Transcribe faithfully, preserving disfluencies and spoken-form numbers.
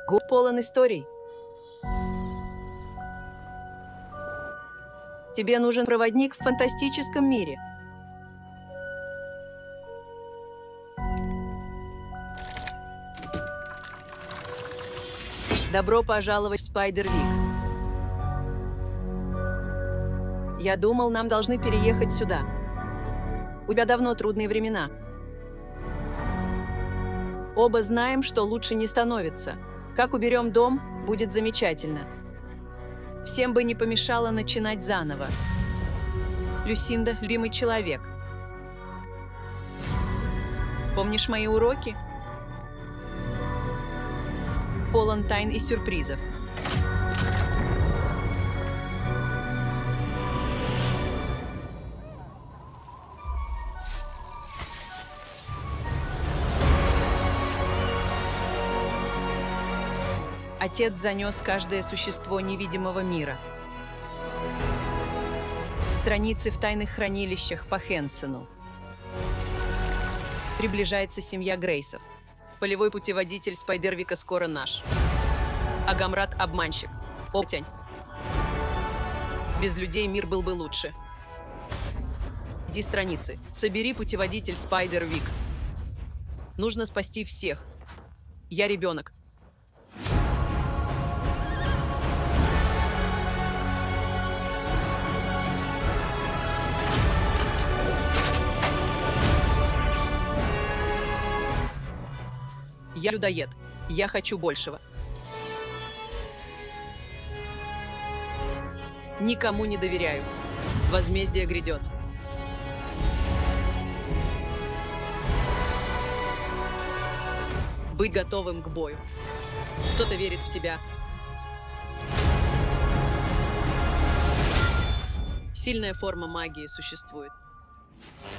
Год полон историй. Тебе нужен проводник в фантастическом мире. Добро пожаловать в Спайдервик. Я думал, нам должны переехать сюда. У тебя давно трудные времена. Оба знаем, что лучше не становится. Как уберем дом, будет замечательно. Всем бы не помешало начинать заново. Люсинда – любимый человек. Помнишь мои уроки? Полон тайн и сюрпризов. Отец занес каждое существо невидимого мира. Страницы в тайных хранилищах по Хэнсону. Приближается семья Грейсов. Полевой путеводитель Спайдервика скоро наш. Агамрат – обманщик. Оптянь. Без людей мир был бы лучше. Иди страницы. Собери путеводитель Спайдервик. Нужно спасти всех. Я ребенок. Я людоед. Я хочу большего. Никому не доверяю. Возмездие грядет. Быть готовым к бою. Кто-то верит в тебя. Сильная форма магии существует.